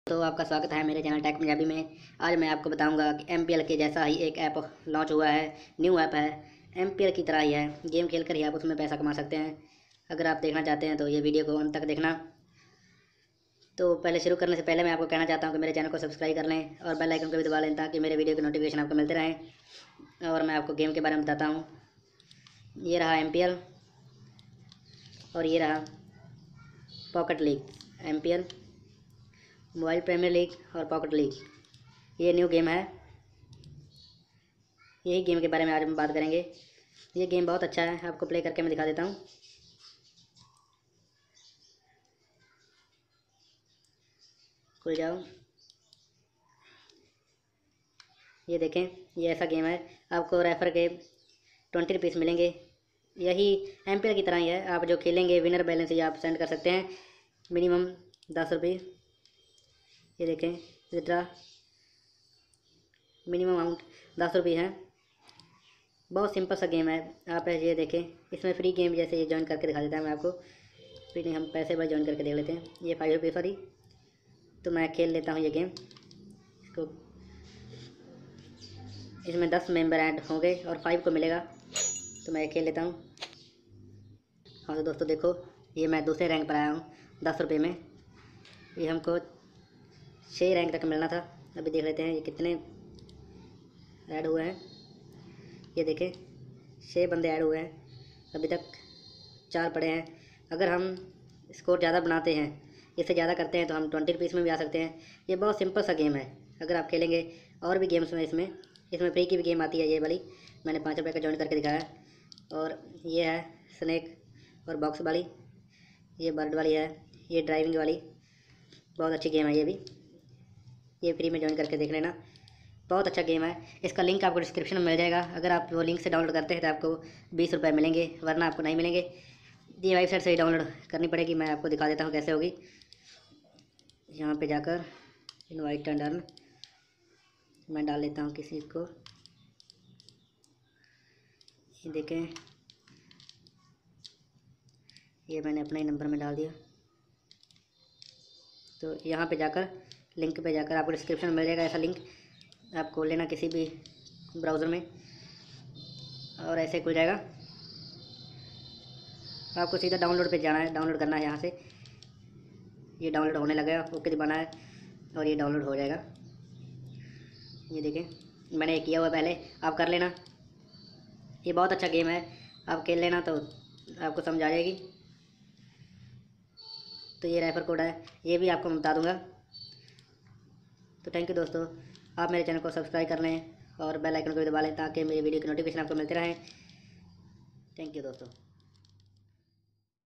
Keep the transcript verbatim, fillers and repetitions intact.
तो आपका स्वागत है मेरे चैनल टेक पंजाबी में। आज मैं आपको बताऊंगा कि एम पी एल के जैसा ही एक ऐप लॉन्च हुआ है। न्यू ऐप है, एम पी एल की तरह ही है। गेम खेलकर ही आप उसमें पैसा कमा सकते हैं। अगर आप देखना चाहते हैं तो ये वीडियो को अंत तक देखना। तो पहले शुरू करने से पहले मैं आपको कहना चाहता हूँ कि मेरे चैनल को सब्सक्राइब कर लें और बेल आइकन को भी दबा लें ताकि मेरे वीडियो के नोटिफिकेशन आपको मिलते रहें। और मैं आपको गेम के बारे में बताता हूँ। ये रहा एम पी एल और ये रहा pocket league. M P L, mobile premier league और पॉकेट लीग, ये न्यू गेम है। यही गेम के बारे में आज हम बात करेंगे। ये गेम बहुत अच्छा है, आपको प्ले करके मैं दिखा देता हूँ। खुल जाओ। ये देखें, ये ऐसा गेम है। आपको रेफर के ट्वेंटी रुपीज़ मिलेंगे। यही एम पी एल की तरह ही है। आप जो खेलेंगे विनर बैलेंस ही आप सेंड कर सकते हैं। मिनिमम दस रुपये। ये देखें, विड्रा मिनिमम अमाउंट दस रुपये है। बहुत सिंपल सा गेम है। आप ये देखें, इसमें फ्री गेम जैसे ये ज्वाइन करके दिखा देता है मैं आपको। फिर नहीं, हम पैसे पर ज्वाइन करके देख लेते हैं। ये फाइव रुपये फ्री, तो मैं खेल लेता हूँ ये गेम। इसको इसमें दस मेंबर ऐड होंगे और फाइव को मिलेगा, तो मैं खेल लेता हूँ। हाँ तो दोस्तों देखो, ये मैं दूसरे रैंक पर आया हूँ दस रुपये में। ये हमको छः रैंक तक मिलना था। अभी देख लेते हैं ये कितने ऐड हुए हैं। ये देखें, छः बंदे ऐड हुए हैं, अभी तक चार पड़े हैं। अगर हम स्कोर ज़्यादा बनाते हैं, इससे ज़्यादा करते हैं, तो हम ट्वेंटी रुपीज़ में भी आ सकते हैं। ये बहुत सिंपल सा गेम है। अगर आप खेलेंगे और भी गेम्स में, इसमें इसमें फ्री की भी गेम आती है। ये वाली मैंने पाँच रुपये का ज्वाइन करके दिखाया है। और ये है स्नैक और बॉक्स वाली, ये बर्ड वाली है, ये ड्राइविंग वाली। बहुत अच्छी गेम है ये भी। ये फ्री में ज्वाइन करके देख लेना, बहुत अच्छा गेम है। इसका लिंक आपको डिस्क्रिप्शन में मिल जाएगा। अगर आप वो लिंक से डाउनलोड करते हैं तो आपको बीस रुपये मिलेंगे, वरना आपको नहीं मिलेंगे। ये वेबसाइट से ही डाउनलोड करनी पड़ेगी। मैं आपको दिखा देता हूँ कैसे होगी। यहाँ पे जाकर इनवाइट एंड अर्न मैं डाल लेता हूँ किसी को। ये देखें, ये मैंने अपने ही नंबर में डाल दिया। तो यहाँ पे जाकर लिंक पे जाकर आपको डिस्क्रिप्शन में मिल जाएगा ऐसा लिंक। आपको लेना किसी भी ब्राउज़र में और ऐसे खुल जाएगा। आपको सीधा डाउनलोड पे जाना है, डाउनलोड करना है। यहाँ से ये डाउनलोड होने लगेगा, ओके दबाना है और ये डाउनलोड हो जाएगा। ये देखें, मैंने किया हुआ पहले, आप कर लेना। ये बहुत अच्छा गेम है, आप खेल लेना तो आपको समझ आ जाएगी। तो ये रेफर कोड है, ये भी आपको मैं बता दूँगा। तो थैंक यू दोस्तों, आप मेरे चैनल को सब्सक्राइब कर लें और बेल आइकन को भी दबा लें ताकि मेरी वीडियो की नोटिफिकेशन आपको मिलते रहें। थैंक यू दोस्तों।